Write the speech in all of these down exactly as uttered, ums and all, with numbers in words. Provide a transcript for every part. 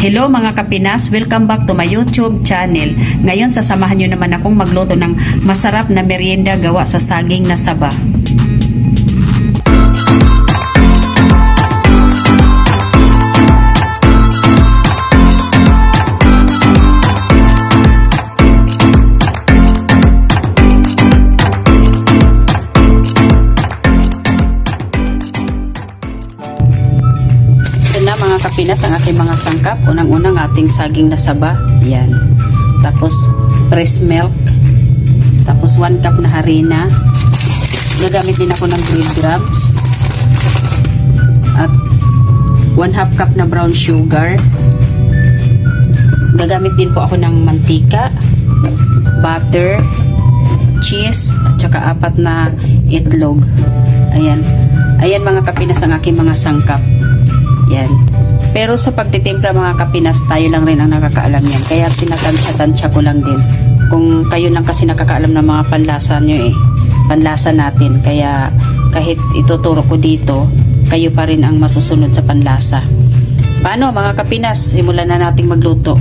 Hello mga kapinas, welcome back to my YouTube channel. Ngayon sasamahan nyo naman akong magluto ng masarap na merienda gawa sa saging na saba. Mga kapinas, ang aking mga sangkap. Unang-unang ating saging na saba. Yan. Tapos fresh milk. Tapos one cup na harina. Gagamit din ako ng grams. At one half cup na brown sugar. Gagamit din po ako ng mantika, butter, cheese, at saka apat na itlog. Ayan. Ayan mga kapinas, ang aking mga sangkap. Yan. Pero sa pagtitimpla mga kapinas, tayo lang rin ang nakakaalam yan. Kaya tinatansya-tansya ko lang din. Kung kayo lang kasi nakakaalam ng mga panlasa nyo eh. Panlasa natin. Kaya kahit ituturo ko dito, kayo pa rin ang masusunod sa panlasa. Paano mga kapinas? Simulan na nating magluto.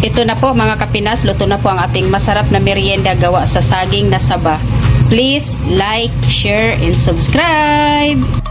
Ito na po mga kapinas, luto na po ang ating masarap na merienda gawa sa saging na saba. Please like, share, and subscribe!